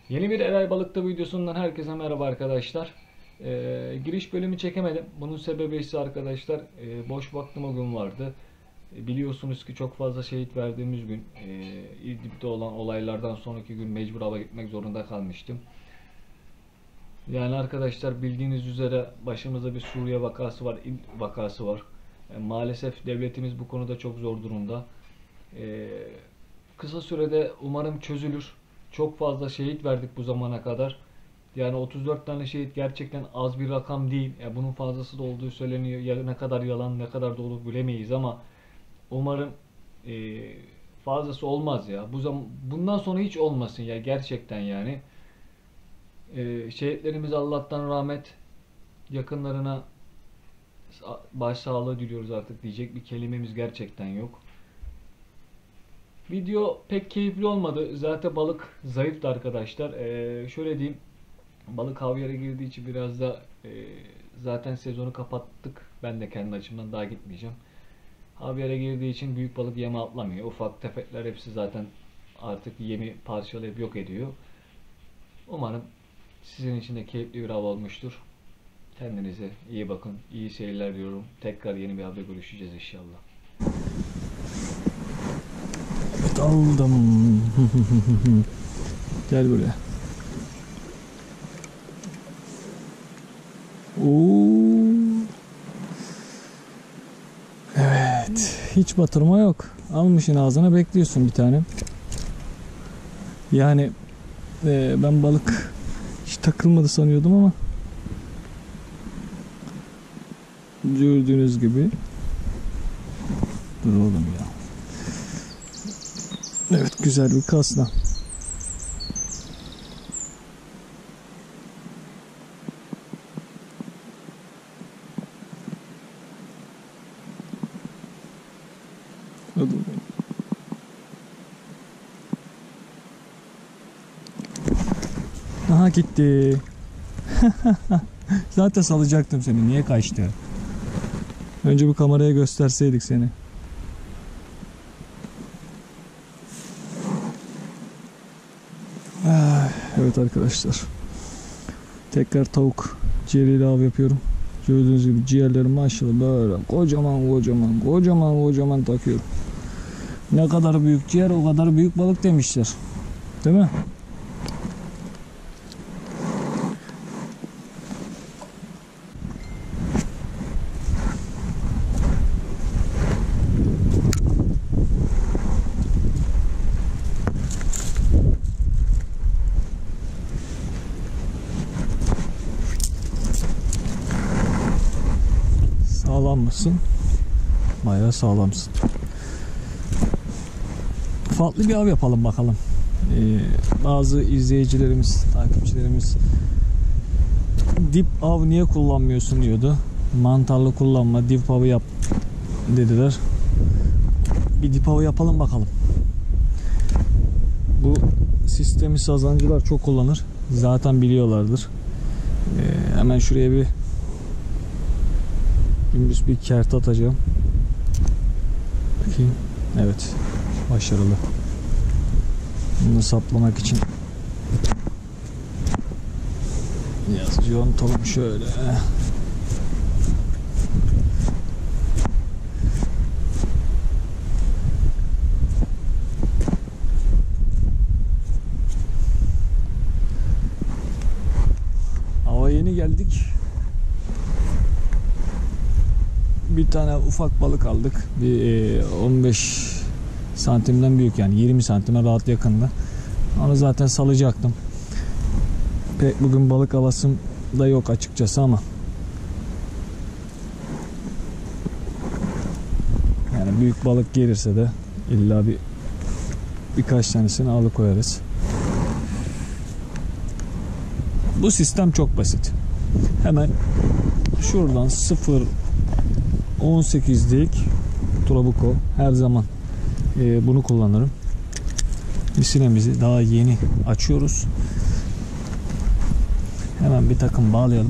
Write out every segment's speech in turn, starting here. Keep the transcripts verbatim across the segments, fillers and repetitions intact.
Yeni bir Eray Balıkta videosundan herkese merhaba arkadaşlar. Ee, giriş bölümü çekemedim. Bunun sebebi ise arkadaşlar e, boş vaktim o gün vardı. E, biliyorsunuz ki çok fazla şehit verdiğimiz gün e, İdlib'de olan olaylardan sonraki gün mecbur hava gitmek zorunda kalmıştım. Yani arkadaşlar bildiğiniz üzere başımızda bir Suriye vakası var, İdlib vakası var. E, maalesef devletimiz bu konuda çok zor durumda. E, Kısa sürede umarım çözülür. Çok fazla şehit verdik bu zamana kadar. Yani otuz dört tane şehit gerçekten az bir rakam değil. Ya bunun fazlası da olduğu söyleniyor. Ya ne kadar yalan, ne kadar doğru bilemeyiz ama umarım e, fazlası olmaz ya. Bu zaman bundan sonra hiç olmasın ya gerçekten yani. E, şehitlerimize Allah'tan rahmet, yakınlarına başsağlığı diliyoruz artık diyecek bir kelimemiz gerçekten yok. Video pek keyifli olmadı. Zaten balık zayıftı arkadaşlar. Ee, şöyle diyeyim. Balık havyara girdiği için biraz da e, zaten sezonu kapattık. Ben de kendi açımdan daha gitmeyeceğim. Havyara girdiği için büyük balık yeme atlamıyor. Ufak tefekler hepsi zaten artık yemi parçalayıp yok ediyor. Umarım sizin için de keyifli bir av olmuştur. Kendinize iyi bakın. İyi seyirler diyorum. Tekrar yeni bir avda görüşeceğiz inşallah. Evet, aldım. Gel buraya. Oo. Evet. Hiç batırma yok. Almışın ağzına bekliyorsun bir tane. Yani e, ben balık hiç takılmadı sanıyordum ama gördüğünüz gibi. Dur oğlum ya. Evet, güzel bir kasna. Hadi. Aha gitti. Zaten salacaktım seni. Niye kaçtı? Önce bu kameraya gösterseydik seni. Evet arkadaşlar. Tekrar tavuk ciğeriyle av yapıyorum. Gördüğünüz gibi ciğerlerim maşallah böyle kocaman kocaman kocaman kocaman takıyorum. Ne kadar büyük ciğer o kadar büyük balık demişler. Değil mi? Sağlam mısın? Bayağı sağlamsın. Farklı bir av yapalım bakalım. Ee, bazı izleyicilerimiz, takipçilerimiz dip av niye kullanmıyorsun diyordu. Mantarlı kullanma, dip avı yap dediler. Bir dip avı yapalım bakalım. Bu sistemi sazancılar çok kullanır. Zaten biliyorlardır. Ee, hemen şuraya bir dümdüz bir kert atacağım. Bakayım. Evet. Başarılı. Bunu saplamak için biraz yontalım şöyle. Hava yeni geldik. Bir tane ufak balık aldık. Bir on beş santimden büyük, yani yirmi santime rahat yakında. Onu zaten salacaktım. Pek bugün balık havasım da yok açıkçası ama yani büyük balık gelirse de illa bir birkaç tanesini alıkoyarız. Bu sistem çok basit. Hemen şuradan sıfır on sekizlik Trabuco her zaman e, bunu kullanırım. Misinemizi daha yeni açıyoruz. Hemen bir takım bağlayalım.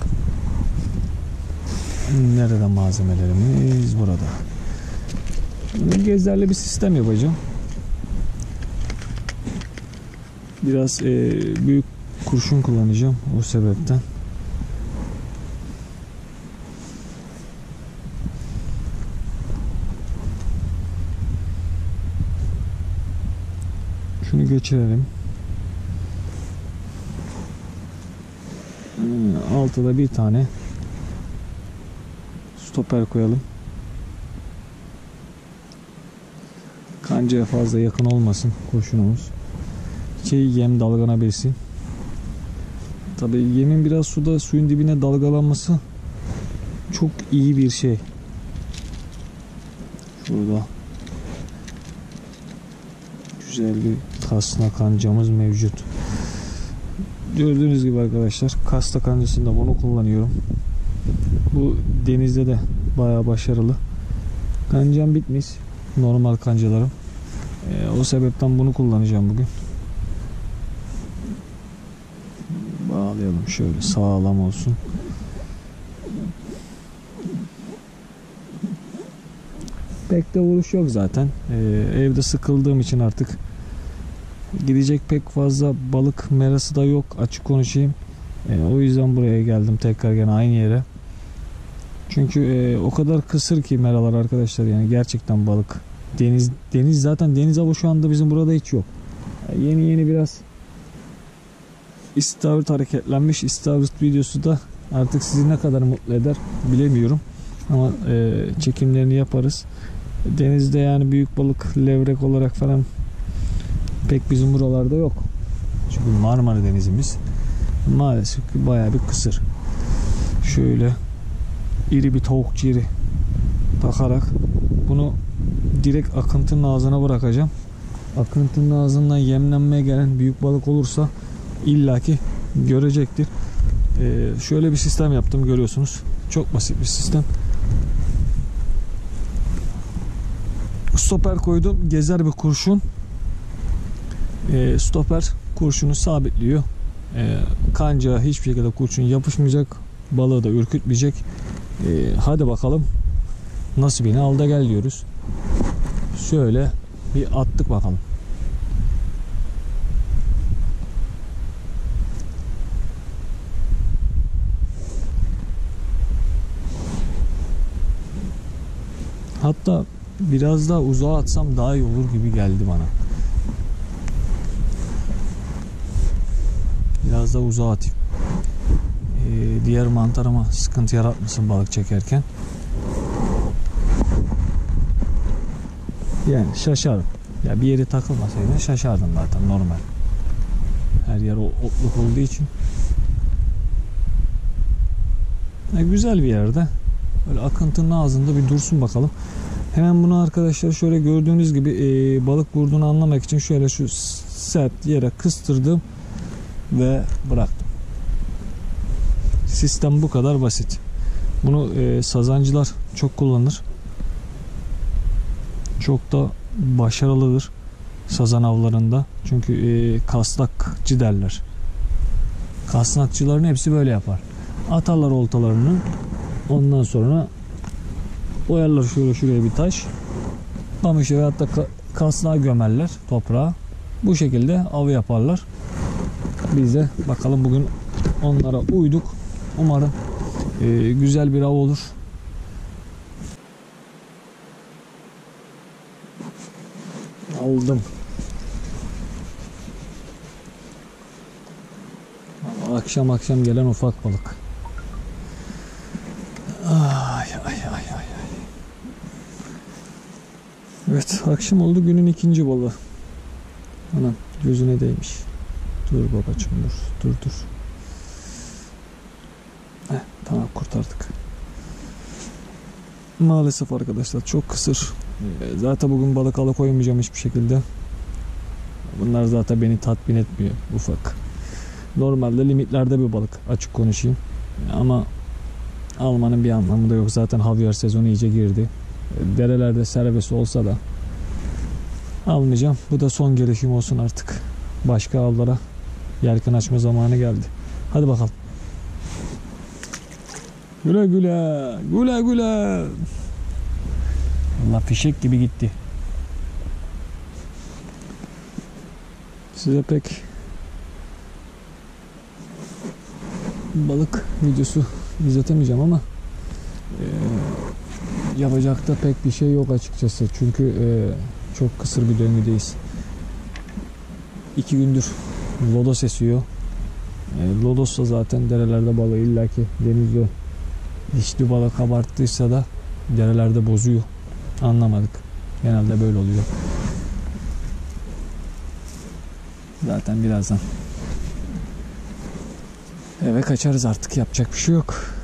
Nerede malzemelerimiz? Burada. Bunu gezerli bir sistem yapacağım. Biraz e, büyük kurşun kullanacağım o sebepten. Şunu geçirelim. Altıda bir tane stoper koyalım. Kancaya fazla yakın olmasın kurşunumuz. Şey, yem dalganabilsin. Tabii yemin biraz suda, suyun dibine dalgalanması çok iyi bir şey. Şurada güzel bir kasna kancamız mevcut. Gördüğünüz gibi arkadaşlar, kasna kancasında bunu kullanıyorum. Bu denizde de bayağı başarılı. Kancam bitmiş, normal kancalarım. Ee, o sebepten bunu kullanacağım bugün. Bağlayalım şöyle, sağlam olsun. Pek de vuruş yok zaten. Ee, evde sıkıldığım için artık gidecek pek fazla balık merası da yok, açık konuşayım. Ee, o yüzden buraya geldim tekrar, gene aynı yere. Çünkü e, o kadar kısır ki meralar arkadaşlar, yani gerçekten balık. Deniz deniz zaten deniz avı şu anda bizim burada hiç yok. Yani yeni yeni biraz istavrit hareketlenmiş. İstavrit videosu da artık sizi ne kadar mutlu eder bilemiyorum. Ama e, çekimlerini yaparız. Denizde yani büyük balık, levrek olarak falan pek bizim buralarda yok. Çünkü Marmara Denizimiz maalesef ki bayağı bir kısır. Şöyle iri bir tavuk ciğeri takarak bunu direkt akıntının ağzına bırakacağım. Akıntının ağzından yemlenmeye gelen büyük balık olursa illaki görecektir. Ee, şöyle bir sistem yaptım, görüyorsunuz. Çok basit bir sistem. Stoper koydum. Gezer bir kurşun. Ee, stoper kurşunu sabitliyor. Ee, kancağa hiçbir şekilde kurşun yapışmayacak. Balığı da ürkütmeyecek. Ee, hadi bakalım. Nasibini al da gel diyoruz. Şöyle bir attık bakalım. Hatta biraz daha uzağa atsam daha iyi olur gibi geldi bana. Biraz daha uzağa atayım. Ee, diğer mantarıma sıkıntı yaratmasın balık çekerken. Yani şaşarım. Ya bir yere takılmasaydı şaşardım zaten, normal. Her yer o otluk olduğu için. Ya güzel bir yerde. Böyle akıntının ağzında bir dursun bakalım. Hemen bunu arkadaşlar şöyle gördüğünüz gibi e, balık vurduğunu anlamak için şöyle şu sert yere kıstırdım ve bıraktım. Sistem bu kadar basit. Bunu e, sazancılar çok kullanır. Çok da başarılıdır sazan avlarında. Çünkü e, kasnakçı derler. Kasnakçıların hepsi böyle yapar. Atarlar oltalarını. Ondan sonra koyarlar şöyle şuraya bir taş. Kamışı veyahut da kasnağı gömerler toprağa. Bu şekilde avı yaparlar. Biz de bakalım bugün onlara uyduk. Umarım e, güzel bir av olur. Aldım. Akşam akşam gelen ufak balık. Ay ay ay ay ay. Evet, akşam oldu, günün ikinci balığı. Anam gözüne değmiş. Dur babacığım, dur dur dur. Heh, tamam, kurtardık. Maalesef arkadaşlar çok kısır. Zaten bugün balık alıkoymayacağım hiçbir şekilde. Bunlar zaten beni tatmin etmiyor, ufak. Normalde limitlerde bir balık, açık konuşayım. Ama almanın bir anlamı da yok. Zaten havyar sezonu iyice girdi. Derelerde serbest olsa da almayacağım. Bu da son gelişim olsun artık. Başka avlara yelken açma zamanı geldi. Hadi bakalım. Güle güle. Güle güle. Vallahi fişek gibi gitti. Size pek balık videosu izletemeyeceğim ama e, yapacak da pek bir şey yok açıkçası. Çünkü e, çok kısır bir döngüdeyiz. İki gündür lodos esiyor. E, lodos da zaten derelerde balığı illaki denizde dişli balık kabarttıysa da derelerde bozuyor. Anlamadık. Genelde böyle oluyor. Zaten birazdan eve kaçarız artık. Yapacak bir şey yok.